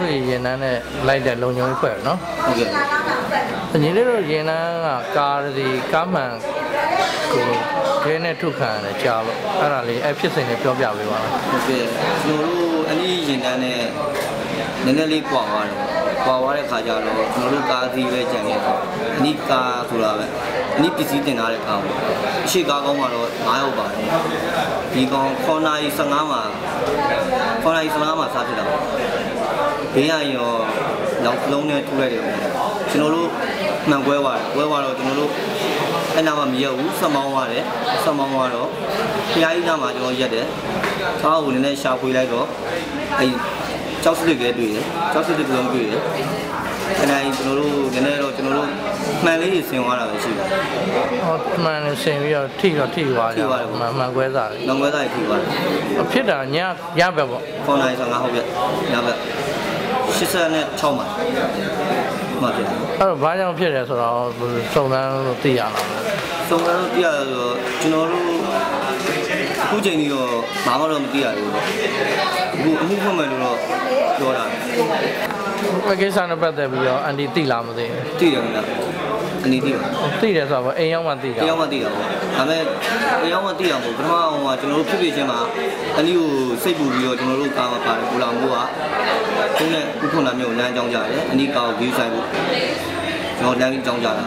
ရင်နှန်းနဲ့လိုက်တဲ့လုံခြုံရေးဖွဲ့နော်ဟုတ်ကဲ့ညီလေးတို့ရင်နှန်းကကားဒီကားမှန်ကိုခဲနဲ့ထုတ်ခံရတယ်ကြားလို့အဲ့ဒါလေးအဖြစ်စဉ်လေးပြောပြပေးပါလားဟုတ်ကဲ့ကျွန်တော်တို့အနည်းရင်နှန်းနဲ့နည်းနည်းလေးပွာသွားတယ်ပွာသွားတဲ့ခါကျတော့ကျွန်တော်တို့ကားစီးပဲကြံခဲ့တယ်အနည်းကားဆိုတာပဲအနည်းပစ္စည်းတင်ထားတဲ့ကားပေါ့အရှိကားကောင်းမှာတော့9ရောက်ပါတယ်ဒီကောင်9:15မှာ9:15မှာစားဖြစ်တာဘေးရရောနောက်လုံးနဲ့ထူလိုက်တယ်ကျွန်တော်တို့မှန်ကွဲသွားတော့ကျွန်တော်တို့အဲ့နာမှာမရက်ဘူးဆက်မောင်းသွားတယ်ဆက်မောင်းသွားတော့ဖျားကြီးနာမှာကျွန်တော်ရက်တယ်ကားကိုလည်းရှာဖွေလိုက်တော့အဲ့ကြောက်စစ်တွေကတွေ့တယ်ကြောက်စစ်တွေကလုံးတွေ့တယ်အဲ့ဒါကျွန်တော်တို့နည်းနည်းတော့ကျွန်တော်တို့မှန်လေးဆင်သွားတာပဲရှိတယ်ဟောမှန်ဆင်ပြီးတော့ထိသွားကြမှန်ကွဲစားတယ်မှန်ကွဲစားထိသွားတယ်ဖြစ်တာညရပဲပေါ့ 9:15ဟုတ်ပြညဘက်86မှာမှတ်တယ်အဲ့တော့ဘာကြောင့်ဖြစ်တယ်ဆိုတော့စုံစမ်းလို့သိရလားစုံစမ်းလို့သိရတော့ကျွန်တော်တို့အခုချိန်ကြီးတော့ဘာမှတော့မသိရဘူးပေါ့အခုအမှုဖွင့်မယ်လို့တော့ပြောတာပဲကိစ္စနဲ့ပတ်သက်ပြီးတော့အန်တီသိလားမသိဘူးသိတယ်ခင်ဗျအန်တီသိပါသိတယ်ဆိုတော့အိမ်ရောက်မှသိတာအိမ်ရောက်မှသိတာပေါ့ဒါပေမဲ့အိမ်ရောက်မှသိရမို့ပထမအောင်ကကျွန်တော်တို့ဖြစ်ချင်းမှာအန်တီကိုစိတ်ပူပြီးတော့ကျွန်တော်တို့ကားမှာပါတယ်ပူလောင်မို့ကခုနဲ့ဥက္ကုဏမျိုးလမ်းကြောင်းကြတယ်အန်တီကားကို view ဆိုင်ဖို့ကျွန်တော်လမ်းကြောင်းကြတာ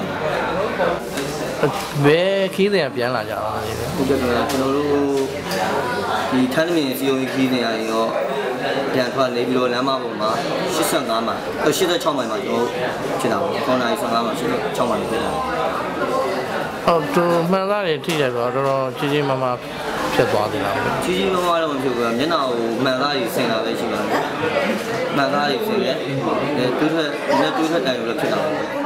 ဘယ်ခီးတဲ့ပြန်လာကြတာလဲဟုတ်ကဲ့ကျွန်တော်တို့ဒီထန်းမင်းစီယုံခီးနေရရောပြန်ထွက်နေပြီးတော့လမ်းမပေါ်မှာ85မှာ86မိုင်မှာကျွန်တော်ဖြစ်တာပေါ့9:15မှာ86မိုင်ဖြစ်တာဟုတ်သူမှန်သားတွေထိတယ်ဆိုတော့တော်တော်ကြီးကြီးမားမားဖြစ်သွားတယ်လားကြီးကြီးမားမားတော့မဖြစ်ဘူးမျက်နှာကိုမှန်သားတွေဆင်လာပဲရှိပါတယ်မှန်သားတွေဆင်တယ်တွေးထွက်တိုင်လို့ဖြစ်တာပေါ့